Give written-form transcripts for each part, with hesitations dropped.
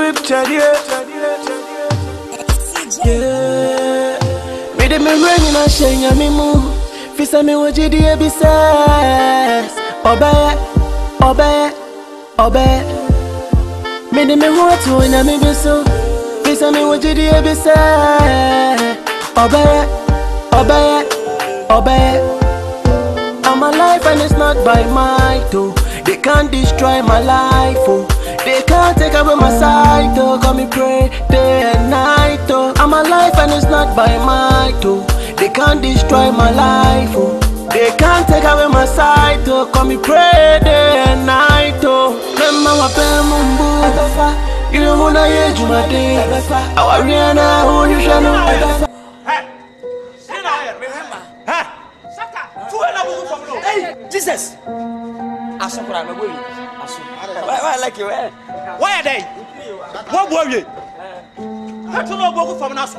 whip chadie. Yeah. Me de me running a shenya me move. Fisa me wajidi ebisa. Obe. Me de me wato ina me biso. Fisa me wajidi ebisa. Obe. I'm alive and it's not by might, oh. They can't destroy my life, oh. They can't take away my sight, oh. Call me pray day and night, oh. I'm alive and it's not by might, oh. They can't destroy my life, oh. They can't take away my sight, oh. Call me pray day and night, oh. Remember mumbu, you don't wanna hear my day. Our Rihanna, who you shall know. Hey, Jesus! I saw what I'm away. Why like you? Why are they? What were you? How to know Bogu from us?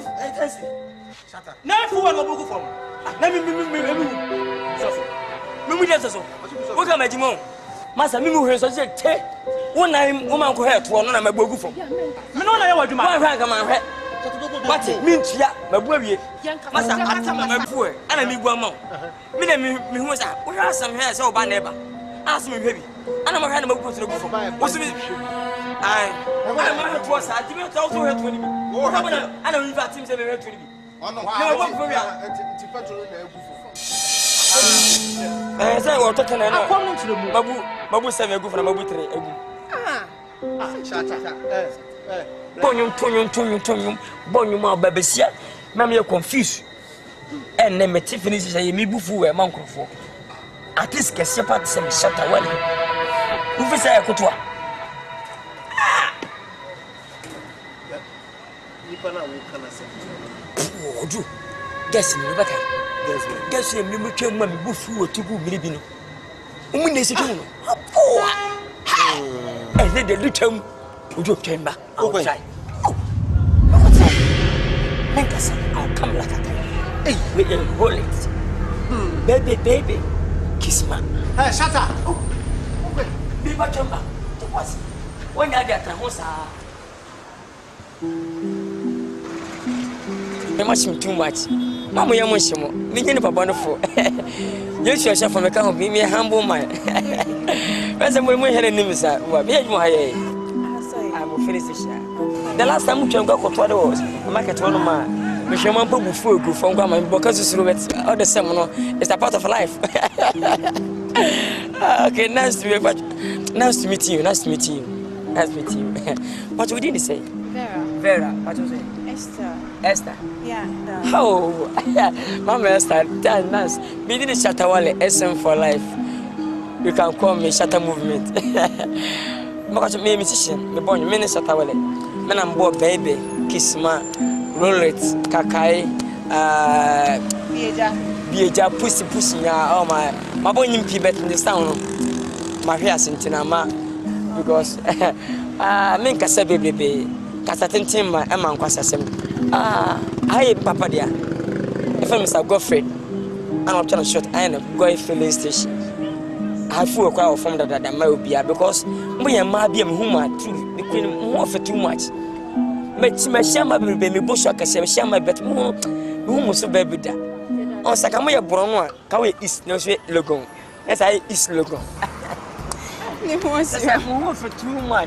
Never for one Bogu from. Let me just so. What am I doing? Master, me who has said, take one name woman who had to one of my Bogu from. No, I want to my rank on my head. What it means, yeah, my boy, Master, my poor, and I mean one more. Me who was out. We have some hair so by neighbor. Ask me, baby. And I'm a hand of to the book. What's it? I'm a horse. I didn't also have 20. I don't leave that team 20. I say, we're talking about Mabu 7 go for Mabu 3. Tonyum, Bonuma, Babesia, Mammy, confused. And then Tiffany say, me bufu a monk for. At least get your part some shut away. Who say I could walk? Oh, do guess in the back. Guess him, you became my bufu to go milibino. When they say, oh, and then the little would you came back? Outside. Make us, I'll come like a hey, we can hold it. Baby, kiss me. Hey, shut up. Be back to what's when I get a house. You must too much. Mamma, you must more. Begin up a wonderful. You should have from a car, be me a humble man. As I'm going to name is that. I will finish this year. The last time we came to Cotuado was a market one of my Michelle before go from Grandma because it's all the same. It's a part of life. Okay, nice to meet you. What would you say? Vera. What was it? Esther. Yeah. Oh, Mama Esther. That's nice. Me didn't Shatawale SM for life. You can call me Shatta Movement. Because me musician, me born me Shatawale. Me I'm born baby, Kisma, Rolet, Kakai, Bieja, Pussy, oh my boy in Pibet in the town. My hair Sintinama, because me Kasa baby, Kasatin, my Emma Quasasem. I Papa dear. If I'm Mr. Godfrey, I'm not trying to short iron going filling station. I feel a crowd from that may be because we are my being whom too, between more for too much. My shama baby bush, I say, shama bet more, whom was so baby that. On Sakamaya Brown, Kawi is no sweet logo. As I is logo. It was more for too much.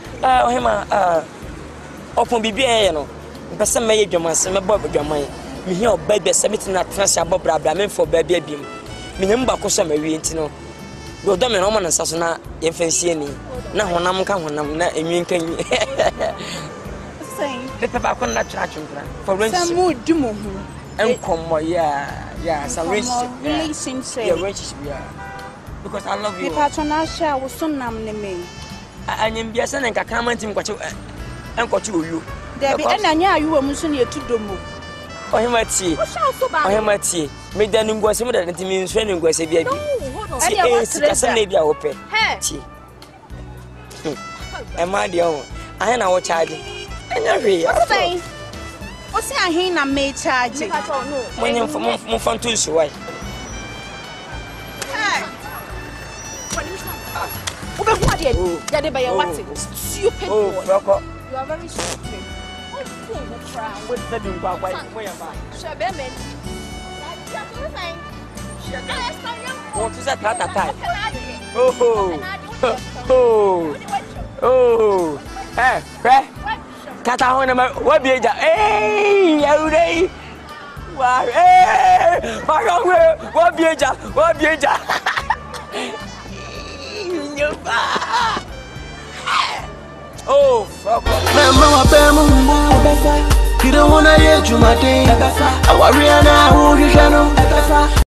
Open BBA, but some major master, my Bob, your mind. Me here, baby, submitting that transfer Bob Brabham for baby beam. Minimba Cosa Marie, no. Go down and Roman and Sassana, Infancy. Now, when I'm coming, I'm not a mean can you say the tobacco not charging for rent. Some mood do move and come, yeah, some relationship, because I love you. The patronage was so numbing me. I am Biasan and Kakaman what you and what you. There be any you were Mussonia to do move. Oh, him at tea. I am at tea. Make the name was similar to me in training was a baby. Maybe I open. Tea. And my dear, I know what charging. What's I hear? I made charging. When you're from fun to why? what did by your stupid boy. You are very stupid. What's the doing about why? Shabemen. What is that at that time? Oh, eh, Catahona, what be it? Hey, every why, eh, what be it? What be it? Oh, fuck. You don't wanna hear you, my day. I worry now, who you know.